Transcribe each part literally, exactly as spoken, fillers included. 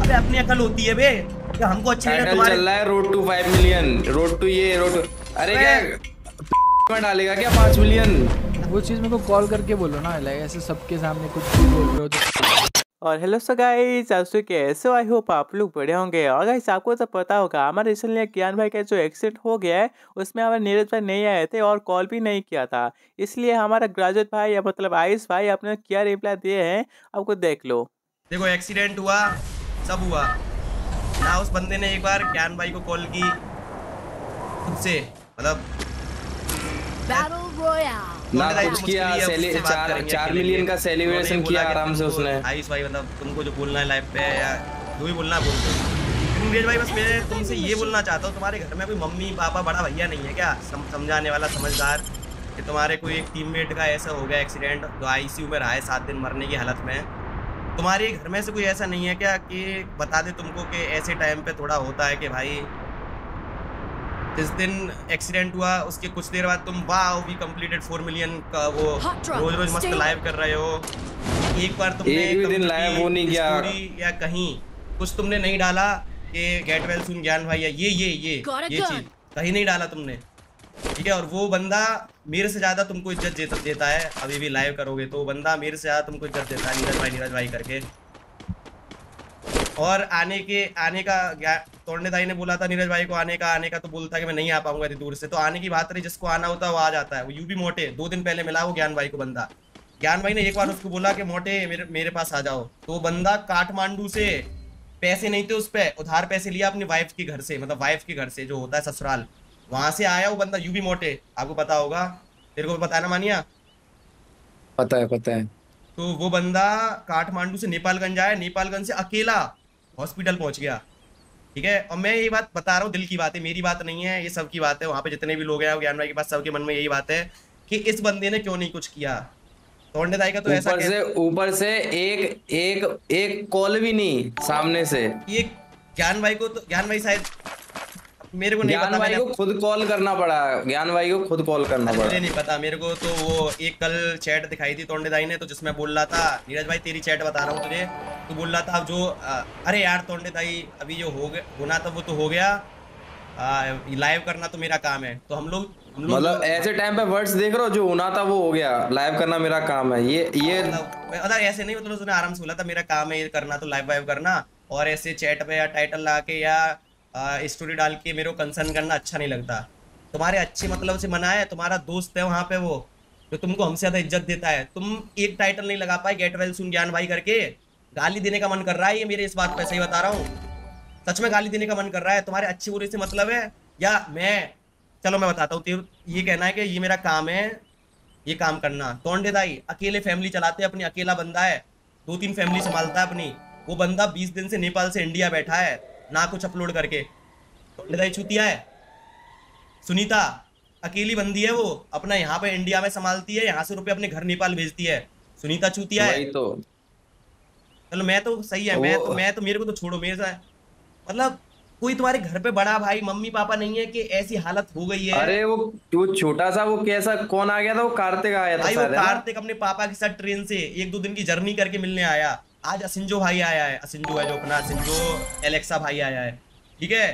अबे अपनी अकल होती है बे कि हमको अच्छे लगे तुम्हारे। चल रहा है road to five million, road to ये रोड। अरे क्या डालेगा क्या पाँच मिलियन? वो चीज मेरे को कॉल करके बोलो ना, लाइक ऐसे सबके सामने कुछ भी बोल रहे हो तो। और हेलो सो गाइस, आप सब कैसे हो? आई होप आप लोग बढ़िया होंगे। और गाइस आपको तो पता होगा हमारे रिसेंटली ज्ञान भाई का जो एक्सीडेंट हो गया है उसमें हमारे नीरज भाई नहीं आए थे और कॉल भी नहीं किया था, इसलिए हमारा ग्रेजुएट भाई या मतलब आयुष भाई अपने क्या रिप्लाई दिए हैं आपको देख लो। देखो एक्सीडेंट हुआ, सब हुआ ना, उस बंदे ने एक बार ज्ञान भाई को कॉल की खुद से, मतलब ना कुछ किया, चार चार मिलियन का सेलिब्रेशन किया आराम से उसने। आयुष भाई मतलब तुमको जो बोलना है लाइव पे या जो भी बोलना है बोल दो। नीरज भाई बस मैं तुमसे ये बोलना चाहता हूँ, तुम्हारे घर में कोई मम्मी पापा बड़ा भैया नहीं है क्या सम, समझाने वाला समझदार, कि तुम्हारे कोई एक टीममेट का ऐसा हो गया एक्सीडेंट जो आईसीयू में रहा है सात दिन मरने की हालत में, तुम्हारे घर में से कोई ऐसा नहीं है क्या कि बता दे तुमको कि ऐसे टाइम पे थोड़ा होता है कि भाई जिस दिन एक्सीडेंट हुआ उसके कुछ देर बाद तुम wow we completed four million का वो रोज रोज मस्त लाइव कर रहे हो, एक बार तुमने एक भी दिन लाइव वो नहीं किया या कहीं कुछ तुमने नहीं डाला कि गेट वेल सुन ज्ञान भाई या ये ये ये ये चीज कहीं नहीं डाला तुमने, ठीक है। और वो बंदा मेरे से ज्यादा तुमको इज्जत देता है, अभी भी लाइव करोगे तो वो बंदा मेरे से ज्यादा तुमको इज्जत देता है, नीरज भाई नीरज भाई करके। और आने के आने का तोड़ने दाई ने बोला था नीरज भाई को आने का आने का तो बोलता कि मैं नहीं आ पाऊंगा इतनी दूर से, तो आने की बात रही, जिसको आना होता है वो आ जाता है। वो यूं भी मोटे दो दिन पहले मिला वो ज्ञान भाई को बंदा, ज्ञान भाई ने एक बार उसको बोला कि मोटे मेरे मेरे पास आ जाओ, तो वो बंदा काठमांडू से पैसे नहीं थे उस पर उधार पैसे लिया अपनी वाइफ के घर से, मतलब वाइफ के घर से जो होता है ससुराल, वहां से आया वो बंदा, यूं भी मोटे, आपको पता होगा, तेरे को पता है ना मानिया? पता है पता है। तो वो बंदा काठमांडू से नेपालगंज आया, नेपालगंज से अकेला हॉस्पिटल पहुंच गया, ठीक है। और मैं ये बात बता रहा हूँ, दिल की बात है, मेरी बात नहीं है, ये सब की बात है, वहाँ पे जितने भी लोग हैं ज्ञान भाई के पास सबके मन में यही बात है कि इस बंदे ने क्यों नहीं कुछ किया। तोड़ने दाई का तो ऐसा से ऊपर से एक एक एक कॉल भी नहीं सामने से, ये ज्ञान भाई को तो ज्ञान भाई शायद मेरे को नहीं पता, ज्ञान भाई को खुद कॉल करना पड़ा, ज्ञान भाई को खुद कॉल करना पड़ा, मुझे नहीं पता। मेरे को तो वो एक कल चैट दिखाई थी तोड़ने दाई ने, तो जिसमें बोल रहा था नीरज भाई तेरी चैट बता रहा हूँ तुझे, तो बोल रहा था जो आ, अरे यार तोड़ने दाई अभी जो हो गया होना था वो तो हो गया, लाइव करना तो मेरा काम है। तो हम लोग मतलब ऐसे टाइम पे वर्ड्स देख रहे हो, जो होना था वो हो गया, लाइव करना मेरा काम है, ये ये मतलब ऐसे नहीं, मतलब उसने आराम से बोला था मेरा काम है ये करना, तो लाइव वाइव करना, और ऐसे चैट पे या टाइटल ला के या स्टोरी डाल के मेरे को कंसर्न करना अच्छा नहीं लगता। तुम्हारे अच्छे मतलब से मना है, तुम्हारा दोस्त है वहाँ पे वो जो तुमको हमसे ज्यादा इज्जत देता है, तुम एक टाइटल नहीं लगा पाए गेट वेल सुन ज्ञान भाई करके, गाली देने का मन कर रहा है ये मेरे इस बात पे, सही बता रहा हूँ, सच में गाली देने का मन कर रहा है। तुम्हारे अच्छे बुरे से मतलब है या मैं, चलो मैं बताता हूँ, ये कहना है कि ये मेरा काम है ये काम करना। तोंडे दाई अकेले फैमिली चलाते हैं अपनी, अकेला बंदा है, दो तीन फैमिली संभालता है अपनी, वो बंदा बीस दिन से नेपाल से इंडिया बैठा है ना कुछ अपलोड करके। तोंडे दाई चूतिया है। सुनीता अकेली बंदी है, वो अपना यहाँ पे इंडिया में संभालती है, यहाँ से रुपये अपने घर नेपाल भेजती है, सुनीता चूतिया है। तो चलो मैं तो सही है, मैं तो मैं तो मेरे को तो छोड़ो, मेरे से मतलब कोई तुम्हारे घर पे बड़ा भाई मम्मी पापा नहीं है कि ऐसी हालत हो गई है। अरे वो वो छोटा सा वो कैसा कौन आ गया था, वो कार्तिक आया था भाई, वो कार्तिक अपने पापा के साथ ट्रेन से एक दो दिन की जर्नी करके मिलने आया। आज असिंजो भाई आया है, असिंजो है जो अपना असिंजो एलेक्सा भाई आया है, ठीक है।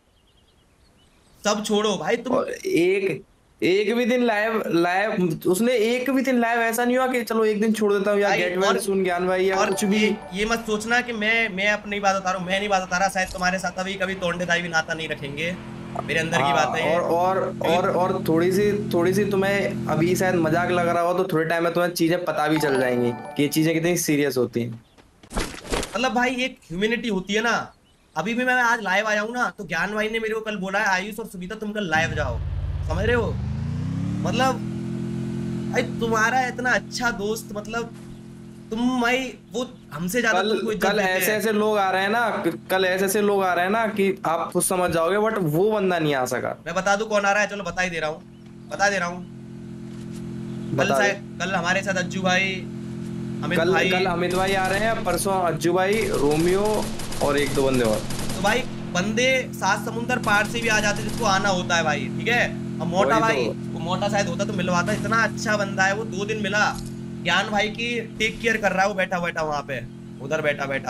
सब छोड़ो भाई, तुम एक एक भी दिन लाइव लाइव उसने एक भी दिन लाइव ऐसा नहीं हुआ कि चलो एक दिन छोड़ देता हूँ या गेट वेल सुन ज्ञान भाई या कुछ भी। ये, ये मत सोचना कि मैं मैं अपनी बात बता रहा हूँ, मैं नहीं बात बता रहा, शायद तुम्हारे साथ अभी कभी तोंडे दाई भी नाता नहीं रखेंगे, मेरे अंदर की बात है। और और और और थोड़ी सी थोड़ी सी तुम्हें अभी शायद मजाक लग रहा हो, तो थोड़े टाइम में तुम्हें चीजें पता भी चल जाएंगी कि ये चीजें कितनी सीरियस होती हैं। मतलब भाई एक ह्यूमैनिटी होती है ना। अभी भी मैं आज लाइव आया हूँ ना, तो ज्ञान भाई ने मेरे को कल बोला है आयुष और सुनीता तुम कल लाइव जाओ, समझ रहे हो? मतलब भाई तुम्हारा इतना अच्छा दोस्त, मतलब तुम भाई वो हमसे ज्यादा तुमको इज्जत कल ऐसे ऐसे लोग आ रहे हैं ना, कल ऐसे ऐसे लोग आ रहे हैं ना कि आप खुद समझ जाओगे, बट वो बंदा नहीं आ सका। मैं बता दूं कौन आ रहा है, चलो बता ही दे रहा हूँ, बता दे रहा हूँ। कल कल हमारे साथ अज्जू भाई, अमित कल, भाई कल अमित भाई आ रहे हैं, परसों अज्जू भाई, रोमियो और एक दो बंदे और। तो भाई बंदे सात समुंदर पार से भी आ जाते जिसको आना होता है भाई, ठीक है। अब मोटा भाई वो मोटा शायद होता तो मिलवाता, इतना अच्छा बंदा है वो, दो दिन मिला, ज्ञान भाई की टेक केयर कर रहा है वो बैठा बैठा वहाँ पे, उधर बैठा बैठा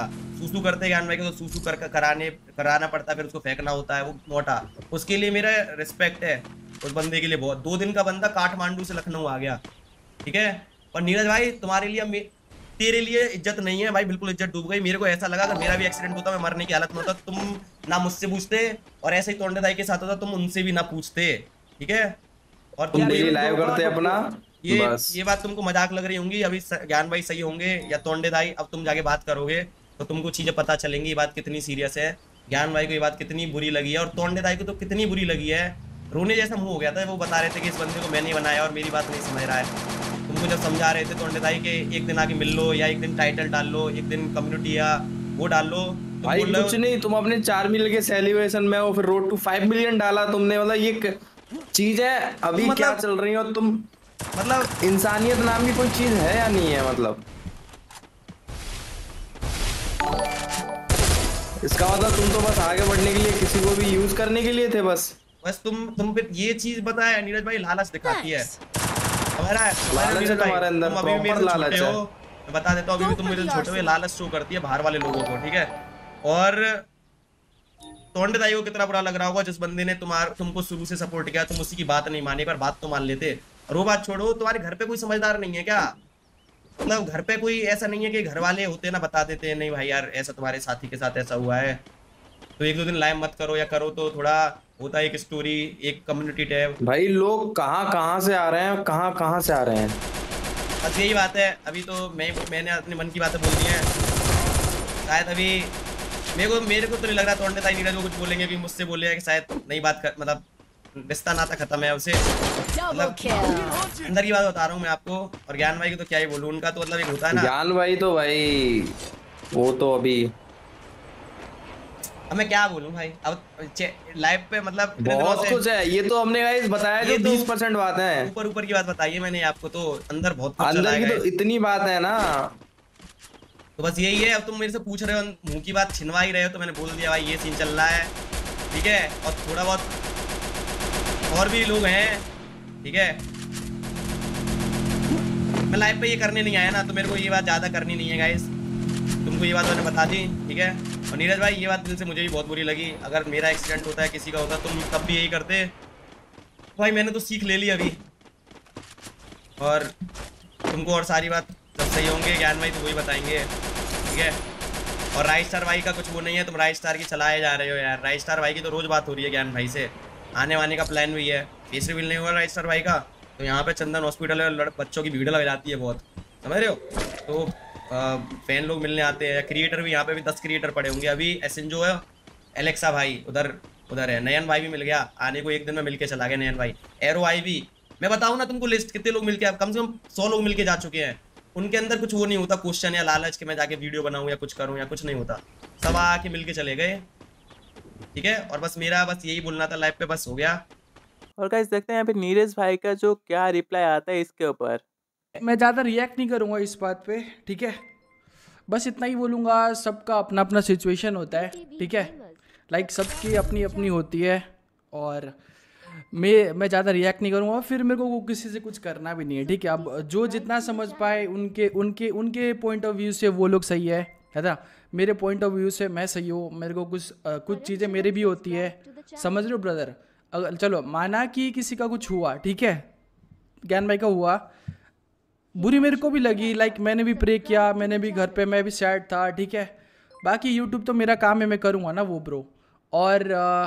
सूसू करते ज्ञान भाई को, तो सूसू कर कराने कराना पड़ता है, फिर उसको फेंकना होता है वो मोटा, उसके लिए मेरा रिस्पेक्ट है उस बंदे के लिए बहुत। दो दिन का बंदा काठमांडू से लखनऊ आ गया, ठीक है। और नीरज भाई तुम्हारे लिए, तेरे लिए इज्जत नहीं है भाई, बिल्कुल इज्जत डूब गई। मेरे को ऐसा लगा कि मेरा भी एक्सीडेंट होता, मैं मरने की हालत में होता, तुम ना मुझसे पूछते, और ऐसे ही तोंडे दाई के साथ होता तुम उनसे भी ना पूछते, ठीक है। और तुम डेली लाइव करते अपना, ये बस। ये बात तुमको मजाक लग रही होंगी, अभी ज्ञान भाई सही होंगे या तोंडे दाई, अब तुम जाके बात करोगे तो तुमको चीजें पता चलेंगी ये बात कितनी सीरियस है। ज्ञान भाई को ये बात कितनी बुरी लगी है, और तोंडे दाई को तो कितनी बुरी लगी है, रोने जैसा मुंह हो गया था। वो बता रहे थे कि इस बंदे को मैंने बनाया और मेरी बात नहीं समझ रहा है। तुमको जब समझा रहे थे तोंडे दाई के एक दिन आके मिल लो, या एक दिन टाइटल डाल लो, एक दिन कम्युनिटी या वो डाल लो, तुम भाई बोल रहे कुछ हो नहीं, तुम अपने चार मिलियन के सेलिब्रेशन में हो, फिर रोड टू फाइव मिलियन डाला तुमने, मतलब ये चीजें अभी मतलब- क्या चल रही हो तुम, मतलब इंसानियत नाम की कोई चीज है या नहीं है? मतलब इसका मतलब तुम तो बस आगे बढ़ने के लिए किसी को भी यूज करने के लिए थे बस। बस तुम तुम फिर ये चीज बताया नीरज भाई, लालच दिखाती है हमारा, लालच है तुम्हारे अंदर, तुम अभी भी मेरे प्रॉपर से लालच छोटे है। हो, मैं बता देता हूँ, अभी भी तुम मेरे से छोटे हो, ये लालच शो करती है बाहर वाले लोगों को, ठीक है। और तोंडे दाई को कितना बुरा लग रहा होगा जिस बंदे ने तुम्हार तुमको शुरू से सपोर्ट किया, तुम उसी की बात नहीं मानी, पर बात तो मान लेते। और वो बात छोड़ो, तुम्हारे घर पे कोई समझदार नहीं है क्या? मतलब घर पे कोई ऐसा नहीं है कि घर वाले होते ना बता देते हैं नहीं भाई यार ऐसा तुम्हारे साथी के साथ ऐसा हुआ है, तो एक दो दिन लाइव मत करो, या करो तो थोड़ा होता है एक स्टोरी, एक कम्युनिटी टैब। भाई लोग कहाँ कहाँ से आ रहे हैं, कहाँ कहाँ से आ रहे हैं, बस यही बात है। अभी तो मैं मैंने अपने मन की बातें बोल दी हैं, शायद अभी मेरे को मेरे को तो नहीं लग रहा तोंडे दाई नीरज को कुछ बोलेंगे, कि मुझसे बोले कि शायद नई बात कर, मतलब रिश्ता नाता खत्म है उसे, मतलब अंदर की बात बता रहा हूँ मैं आपको। और ज्ञान भाई की तो क्या ही बोलूँ, उनका तो मतलब एक होता है ना, ज्ञान भाई तो भाई वो तो अभी अब मैं क्या बोलूँ भाई, अब लाइव पे मतलब इतने दिनों बहुत से कुछ है। ये तो हमने गाइस बताया ये जो तो बीस परसेंट बात है, ऊपर ऊपर की बात बताई है मैंने आपको, तो अंदर बहुत कुछ चला अंदर की है। तो इतनी बात है ना। तो बस यही है, अब तुम मेरे से पूछ रहे हो, मुंह की बात छिनवा ही रहे हो, तो मैंने बोल दिया भाई ये सीन चल रहा है, ठीक है। और थोड़ा बहुत और भी लोग हैं, ठीक है। मैं लाइव पे ये करने नहीं आया ना, तो मेरे को ये बात ज़्यादा करनी नहीं है गाइस, तुमको ये बात मैंने बता दी, ठीक है। और नीरज भाई ये बात दिल से मुझे भी बहुत बुरी लगी, अगर मेरा एक्सीडेंट होता है किसी का होता तुम तब भी यही करते भाई। मैंने तो सीख ले ली अभी, और तुमको और सारी बात जब सही होंगे ज्ञान भाई तो वही बताएंगे, ठीक है। और राइट स्टार भाई का कुछ वो नहीं है, तुम राइट स्टार की चलाए जा रहे हो यार। राइट स्टार भाई की तो रोज बात हो रही है ज्ञान भाई से, आने वाने का प्लान भी है, फेस रिवील नहीं हुआ राइट स्टार भाई का, तो यहाँ पे चंदन हॉस्पिटल है, बच्चों की भीड़ लग जाती है बहुत, समझ रहे हो। तो फैन लोग मिलने आते हैं, क्रिएटर भी, यहाँ पे भी दस क्रिएटर पड़े होंगे अभी। एसन जो है एलेक्सा भाई उधर उधर है, नयन भाई भी मिल गया, आने को एक दिन में मिलके चला गया नयन भाई। एरो आई भी, मैं बताऊँ ना तुमको लिस्ट कितने लोग मिलके, कम से कम सौ लोग मिलके जा चुके हैं। उनके अंदर कुछ वो नहीं होता क्वेश्चन या लालच कि मैं जाके वीडियो बनाऊं या कुछ करूं, या कुछ नहीं होता, सब आके मिलके चले गए, ठीक है। और बस मेरा बस यही बोलना था लाइव पे, बस हो गया। और गाइस देखते हैं यहाँ पे नीरज भाई का जो क्या रिप्लाई आता है इसके ऊपर। मैं ज़्यादा रिएक्ट नहीं करूँगा इस बात पे, ठीक है। बस इतना ही बोलूँगा, सबका अपना अपना सिचुएशन होता है, ठीक है। लाइक सबकी अपनी अपनी होती है, और मैं मैं ज़्यादा रिएक्ट नहीं करूँगा, फिर मेरे को वो किसी से कुछ करना भी नहीं है, ठीक है। अब जो जितना समझ पाए उनके उनके उनके पॉइंट ऑफ व्यू से वो लोग सही है है ना। मेरे पॉइंट ऑफ व्यू से मैं सही हूँ, मेरे को कुछ आ, कुछ चीज़ें मेरे भी होती है, समझ रहे हो ब्रदर। अगर चलो माना कि किसी का कुछ हुआ, ठीक है, ज्ञान भाई का हुआ, बुरी मेरे को भी लगी, लाइक मैंने भी प्रे किया, मैंने भी घर पे मैं भी सैड था, ठीक है। बाकी यूट्यूब तो मेरा काम है, मैं करूँगा ना वो ब्रो। और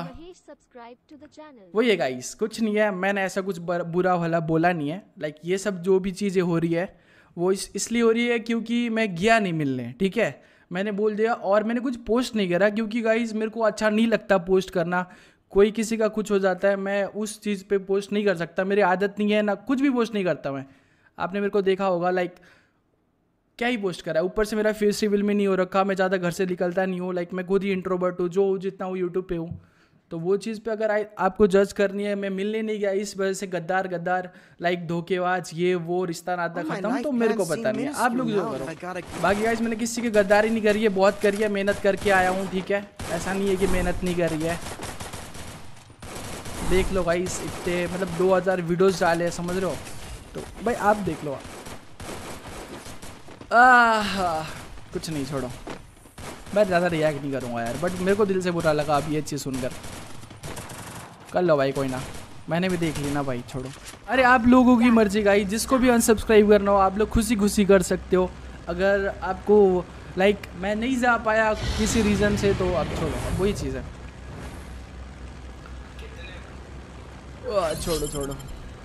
वही है गाइस, कुछ नहीं है, मैंने ऐसा कुछ बुरा भला बोला नहीं है। लाइक ये सब जो भी चीज़ें हो रही है वो इस इसलिए हो रही है क्योंकि मैं गया नहीं मिलने, ठीक है। मैंने बोल दिया, और मैंने कुछ पोस्ट नहीं करा क्योंकि गाइस मेरे को अच्छा नहीं लगता पोस्ट करना। कोई किसी का कुछ हो जाता है, मैं उस चीज़ पे पोस्ट नहीं कर सकता, मेरी आदत नहीं है, ना कुछ भी पोस्ट नहीं करता मैं। आपने मेरे को देखा होगा, लाइक क्या ही पोस्ट करा है। ऊपर से मेरा फेस रिवील में नहीं हो रखा, मैं ज़्यादा घर से निकलता नहीं हूँ, लाइक मैं खुद ही इंट्रोवर्ट हूँ, जो जितना हूँ यूट्यूब पे हूँ। तो वो चीज़ पे अगर आपको जज करनी है, मैं मिलने नहीं गया इस वजह से गद्दार गद्दार लाइक धोखेबाज ये वो रिश्ता नाता खत्म, तो मेरे को पता नहीं है, आप लोग जो करो। बाकी गाइस मैंने किसी की गद्दारी नहीं करी है, बहुत करी है, मेहनत करके आया हूँ, ठीक है। ऐसा नहीं है कि मेहनत नहीं करी है। देख लो गाइस, इतने मतलब दो हज़ार वीडियोज़ डाले हैं, समझ रहे हो। तो भाई आप देख लो, आह कुछ नहीं, छोड़ो। मैं ज़्यादा रिएक्ट नहीं करूँगा यार, बट मेरे को दिल से बुरा लगा अब ये चीज़ सुनकर। कर लो भाई, कोई ना, मैंने भी देख ली ना भाई, छोड़ो। अरे आप लोगों की मर्जी गाइस, जिसको भी अनसब्सक्राइब करना हो आप लोग खुशी खुशी कर सकते हो। अगर आपको लाइक मैं नहीं जा पाया किसी रीज़न से तो अब छोड़ो, अब वही चीज़ है। आ, छोड़ो छोड़ो,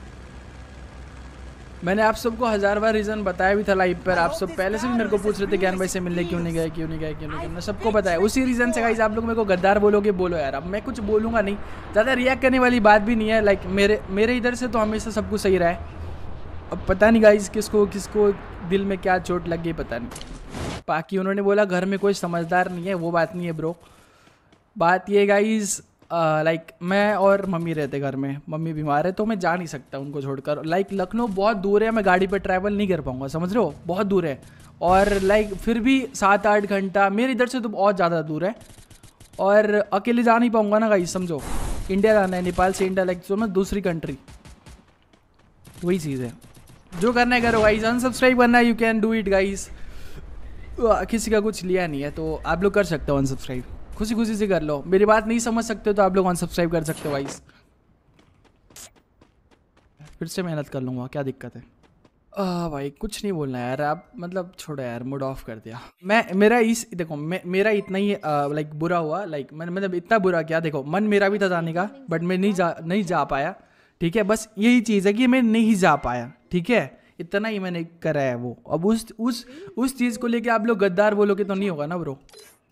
मैंने आप सबको हज़ार बार रीज़न बताया भी था लाइव पर। आप सब पहले से भी मेरे को पूछ रहे थे ज्ञान भाई से मिलने क्यों नहीं गए, क्यों नहीं गए, क्यों नहीं गए। मैं सबको बताया उसी रीज़न से गाइस। आप लोग मेरे को गद्दार बोलोगे, बोलो यार, अब मैं कुछ बोलूँगा नहीं, ज़्यादा रिएक्ट करने वाली बात भी नहीं है। लाइक मेरे मेरे इधर से तो हमेशा सब कुछ सही रहा है। अब पता नहीं गाइस किसको किसको दिल में क्या चोट लग गई, पता नहीं। बाकी उन्होंने बोला घर में कोई समझदार नहीं है, वो बात नहीं है ब्रो। बात ये गाइस, लाइक मैं और मम्मी रहते घर में, मम्मी बीमार है तो मैं जा नहीं सकता उनको छोड़कर। लाइक लखनऊ बहुत दूर है, मैं गाड़ी पे ट्रैवल नहीं कर पाऊँगा, समझ रहे हो, बहुत दूर है। और लाइक फिर भी सात आठ घंटा मेरे इधर से तो बहुत ज़्यादा दूर है, और अकेले जा नहीं पाऊँगा ना गाइस, समझो। इंडिया जाना है, नेपाल से इंडिया, लाइक तो मैं दूसरी कंट्री, वही चीज़ है। जो करना है करो गाइस, अनसब्सक्राइब करना है you can do it guys, किसी का कुछ लिया नहीं है तो आप लोग कर सकते हो अनसब्सक्राइब, खुशी खुशी से कर लो। मेरी बात नहीं समझ सकते तो आप लोग अनसब्सक्राइब कर सकते हो गाइस। फिर से मेहनत कर लूँगा, क्या दिक्कत है। आ, भाई कुछ नहीं बोलना यार, आप मतलब छोड़ो यार, मूड ऑफ कर दिया मैं। मेरा इस देखो मे, मेरा इतना ही लाइक बुरा हुआ, लाइक मैंने मतलब इतना बुरा क्या, देखो मन मेरा भी था जाने का, बट मैं नहीं जा नहीं जा पाया, ठीक है। बस यही चीज़ है कि मैं नहीं जा पाया, ठीक है, इतना ही मैंने करा है वो। अब उस उस उस चीज़ को लेके आप लोग गद्दार बोलोगे तो नहीं होगा ना ब्रो।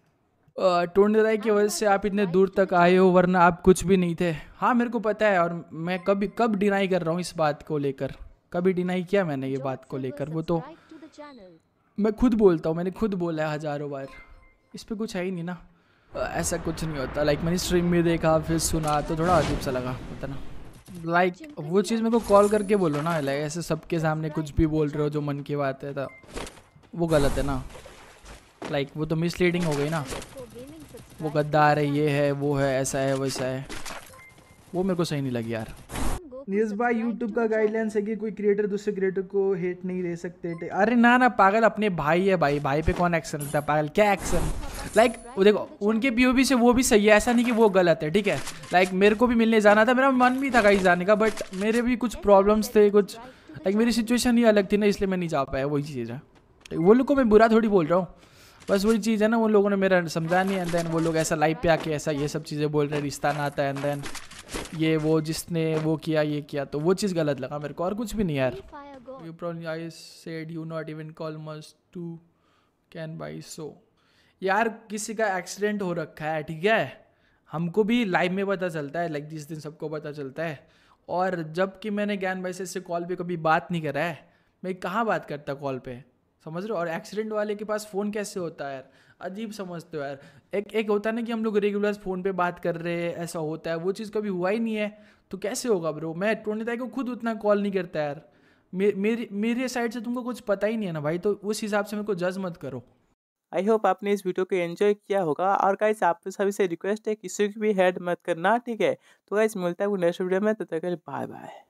टोनी राय की वजह से आप इतने दूर तक आए हो, वरना आप कुछ भी नहीं थे। हाँ मेरे को पता है, और मैं कभी कब डिनाई कर रहा हूँ इस बात को लेकर, कभी डिनाई किया मैंने ये बात को लेकर, वो तो मैं खुद बोलता हूँ, मैंने खुद बोला है हज़ारों बार, इस पर कुछ है ही नहीं ना। ऐसा कुछ नहीं होता, लाइक मैंने स्ट्रीम में देखा फिर सुना तो थोड़ा अजीब सा लगा, पता ना। लाइक वो चीज़ मेरे को कॉल करके बोलो ना, लाइक ऐसे सबके सामने कुछ भी बोल रहे हो जो मन की बात है, तो वो गलत है ना। लाइक वो तो मिसलीडिंग हो गई ना, वो गद्दार है, ये है, वो है, ऐसा है, वैसा है, वो मेरे को सही नहीं लगी यार। न्यूज़ बाय यूट्यूब का गाइडलाइंस है कि कोई क्रिएटर दूसरे क्रिएटर को हेट नहीं दे सकते। अरे ना ना पागल, अपने भाई है भाई, भाई पे कौन एक्शन लेता है पागल, क्या एक्शन। लाइक वो देखो उनके पीओवी से वो भी सही है, ऐसा नहीं कि वो गलत है, ठीक है। लाइक मेरे को भी मिलने जाना था, मेरा मन भी था गाइस जाने का, बट मेरे भी कुछ प्रॉब्लम्स थे, कुछ लाइक मेरी सिचुएशन ही अलग थी ना, इसलिए मैं नहीं जा पाया, वही चीज़ है। वो लोग को मैं बुरा थोड़ी बोल रहा हूँ, बस वही चीज़ है ना, उन लोगों ने मेरा समझा नहीं, एंड देन वो लोग ऐसा लाइव पे आके ऐसा ये सब चीज़ें बोल रहे, रिश्ता ना आता है, एंड देन ये वो जिसने वो किया ये किया, तो वो चीज़ गलत लगा मेरे को, और कुछ भी नहीं यार। You problem I said you not even call must to can by so. यार किसी का एक्सीडेंट हो रखा है, ठीक है, हमको भी लाइव में पता चलता है, लाइक जिस दिन सबको पता चलता है। और जबकि मैंने ज्ञान भाई से इससे कॉल पे कभी बात नहीं करा है, मैं कहाँ बात करता कॉल पे, समझ रहे हो। और एक्सीडेंट वाले के पास फ़ोन कैसे होता है यार, अजीब समझते हो यार। एक एक होता है ना कि हम लोग रेगुलर फ़ोन पे बात कर रहे हैं, ऐसा होता है, वो चीज़ कभी हुआ ही नहीं है, तो कैसे होगा ब्रो। मैं टोनी ताई को खुद उतना कॉल नहीं करता यार, मे, मेरी मेरे साइड से तुमको कुछ पता ही नहीं है ना भाई, तो उस हिसाब से मेरे को जज मत करो। आई होप आपने इस वीडियो को एंजॉय किया होगा, और गाइस आप सभी से रिक्वेस्ट है किसी की भी हेड मत करना, ठीक है। तो गाइस मिलता है नेक्स्ट वीडियो में, तब तक के लिए बाय बाय।